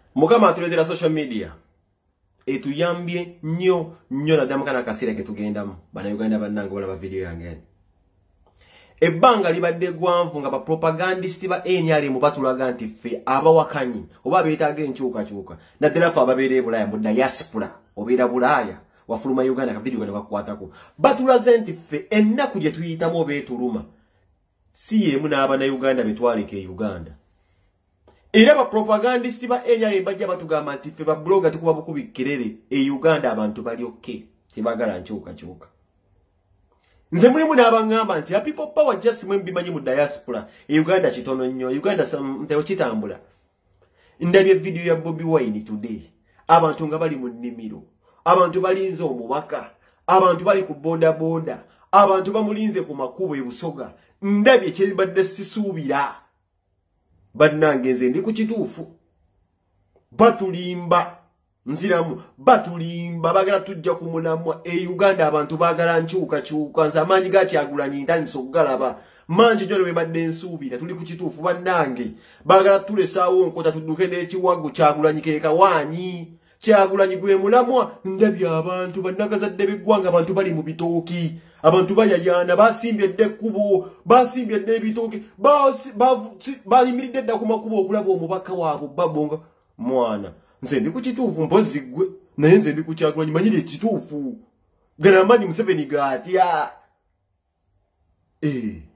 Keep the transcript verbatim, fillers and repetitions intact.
Mukama atuletera social media etuyambye nnyo nnyo naddala kana akaseera ke tugendamu bannayuganda bannange balaba video yange. Ebbanga libadde gwanvu nga bapropagandist ba N R M batulaga nti ffe abawakanyi oba beetaaga enkyukakyuka naddala ffe ababeera e Bulaaya mu diaspora obeera Bulaaya wafuluma Uganda ka video gano bakwatako batulaze nti ffe ennaku gye tuyitamu obeetuluma si yemu n'abannayuganda betwaleka e Uganda. Era ba propagandist ba N R M bajja batugamba nti ffe ba blogger tukuba bukubikirere e Uganda abantu bali okay tebagala nkyukakyuka. Nze mulimu n'abangamba nti ya people power just mwe mbimanyi mu diaspora e Uganda kitono nnyo Uganda nteo kitambula. Ndabye video ya Bobi Wine today abantu nga bali mu nnimiro abantu balinze omubaka abantu bali ku boda boda abantu bamulinze ku makubo e Busoga ndabye kyebadde sisuubira bannange nze ndi ku kituufu batulimba nziramu batulimba bagala tujja kumulamwa e Uganda abantu bagala nkyuka kyuka nze amaanyi ga Kyagulanyi ntandise okugalaba manji jole we badde nsuubira tuli ku kituufu bannange bagala tulesaawo nkota tudduke n'ekiwago Kyagulanyi keeka waanyi Kyagulanyi gwe mulamwa ndabye abantu bannakazadde b'eggwanga abantu bali mu bitooki abantu bayayana basimbye dde kubo basimbye dde ebitooki bayimiridde dda ku makubo okulaba omubaka waabwe babonga mwana nze ndi ku kituufu mpozi ggwe naye nze ndi ku Kyagulanyi manyire ekituufu gana amaanyi Museveni gaatya eh